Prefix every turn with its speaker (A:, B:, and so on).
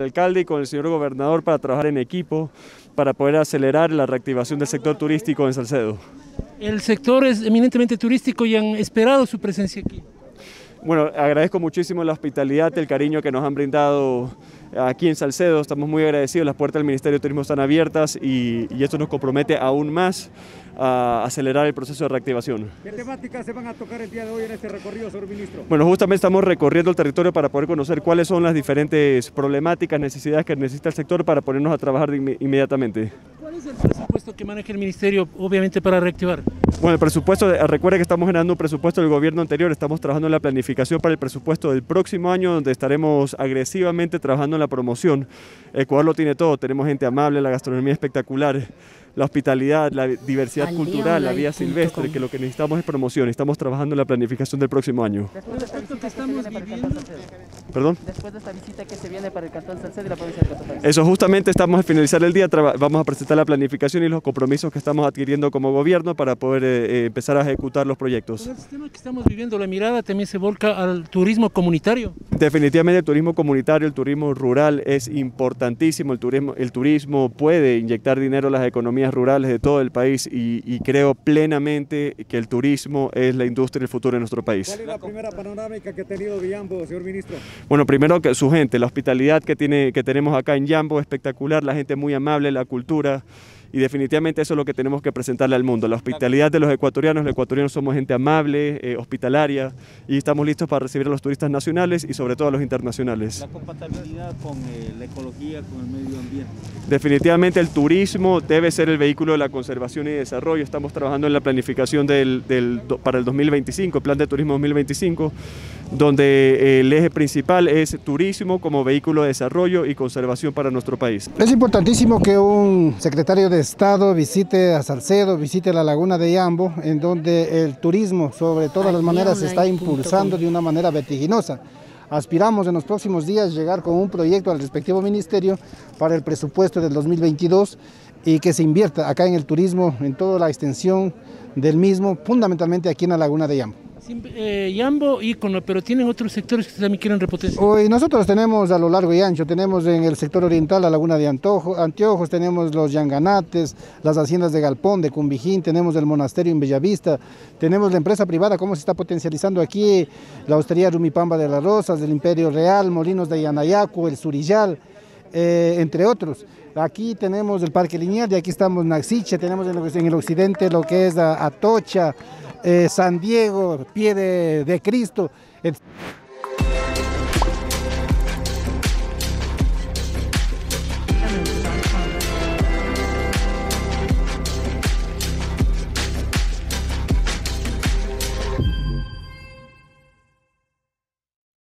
A: el alcalde y con el señor gobernador para trabajar en equipo, para poder acelerar la reactivación del sector turístico en Salcedo.
B: El sector es eminentemente turístico y han esperado su presencia aquí.
A: Bueno, agradezco muchísimo la hospitalidad, el cariño que nos han brindado aquí en Salcedo. Estamos muy agradecidos, las puertas del Ministerio de Turismo están abiertas y esto nos compromete aún más a acelerar el proceso de reactivación.
C: ¿Qué temáticas se van a tocar el día de hoy en este recorrido, señor ministro?
A: Bueno, justamente estamos recorriendo el territorio para poder conocer cuáles son las diferentes problemáticas, necesidades que necesita el sector para ponernos a trabajar inmediatamente.
B: ¿Cuál es el presupuesto que maneja el Ministerio, obviamente, para reactivar?
A: Bueno, el presupuesto, recuerde que estamos generando un presupuesto del gobierno anterior, estamos trabajando en la planificación para el presupuesto del próximo año, donde estaremos agresivamente trabajando en la promoción. Ecuador lo tiene todo, tenemos gente amable, la gastronomía espectacular, la hospitalidad, la diversidad cultural, la vida silvestre, que lo que necesitamos es promoción, estamos trabajando en la planificación del próximo año.
D: Después de esta visita que se viene para el Cantón Salcedo.
A: ¿Perdón?
D: Después de esta visita que se viene para el Cantón Salcedo y la provincia de Cotopaxi.
A: Eso, justamente estamos a finalizar el día, vamos a presentar la planificación y los compromisos que estamos adquiriendo como gobierno para poder empezar a ejecutar los proyectos.
B: En el sistema que estamos viviendo, la mirada también se volca al turismo comunitario.
A: Definitivamente el turismo comunitario, el turismo rural es importantísimo, el turismo puede inyectar dinero a las economías rurales de todo el país y creo plenamente que el turismo es la industria del futuro de nuestro país.
C: ¿Cuál es la primera panorámica que ha tenido de Yambo, señor ministro?
A: Bueno, primero que su gente, la hospitalidad que tenemos acá en Yambo, espectacular, la gente muy amable, la cultura. Y definitivamente eso es lo que tenemos que presentarle al mundo, la hospitalidad de los ecuatorianos somos gente amable, hospitalaria y estamos listos para recibir a los turistas nacionales y sobre todo a los internacionales.
E: La compatibilidad con la ecología, con el medio ambiente.
A: Definitivamente el turismo debe ser el vehículo de la conservación y desarrollo, estamos trabajando en la planificación para el 2025, el plan de turismo 2025, donde el eje principal es turismo como vehículo de desarrollo y conservación para nuestro país.
F: Es importantísimo que un secretario de Estado visite a Salcedo, visite la laguna de Yambo, en donde el turismo sobre todas las maneras se está impulsando de una manera vertiginosa. Aspiramos en los próximos días llegar con un proyecto al respectivo ministerio para el presupuesto del 2022 y que se invierta acá en el turismo, en toda la extensión del mismo, fundamentalmente aquí en la laguna de Yambo.
B: Yambo, ícono, pero tienen otros sectores que también quieren repotenciar.
F: Hoy nosotros tenemos a lo largo y ancho, tenemos en el sector oriental la laguna de Anteojos, tenemos los Yanganates, las haciendas de Galpón, de Cumbijín, tenemos el monasterio en Bellavista, tenemos la empresa privada, cómo se está potencializando aquí, la hostería Rumipamba de las Rosas, el Imperio Real, Molinos de Yanayacu, el Surillal, entre otros. Aquí tenemos el Parque Lineal, y aquí estamos en Naxiche, tenemos en el occidente lo que es Atocha, San Diego, Pie de Cristo, etc.